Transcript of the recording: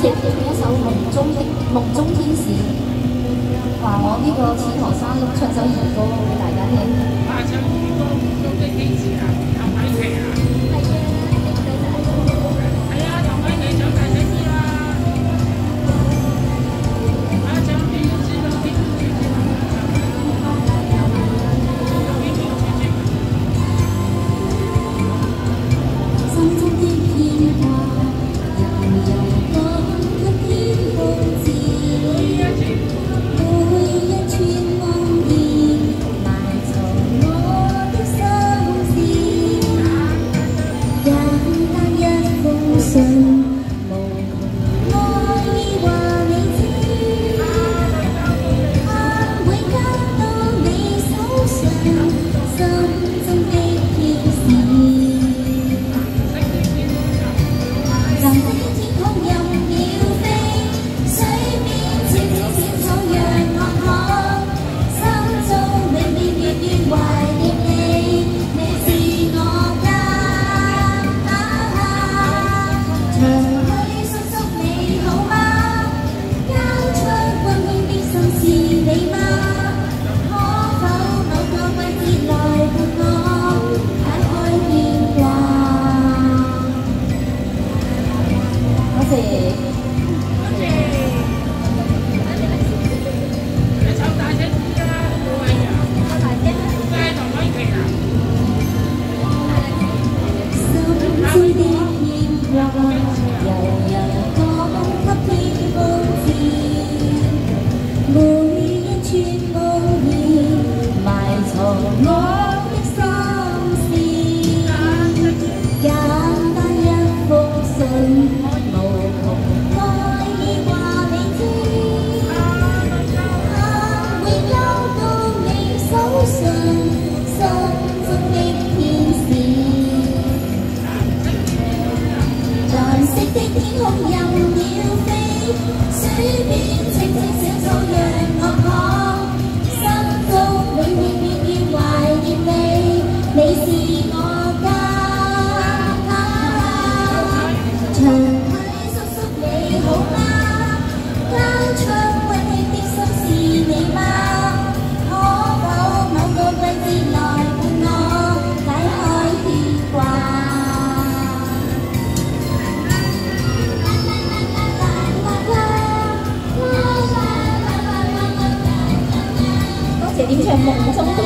謝佢一首夢中天使，話我呢個錢學生錄唱首兒歌俾大家聽。唱兒歌夢中的天使啊，頭米奇啊，係啊，頭米奇長大聲啲啦，唱天使到天主天心中的片花。 點唱夢中的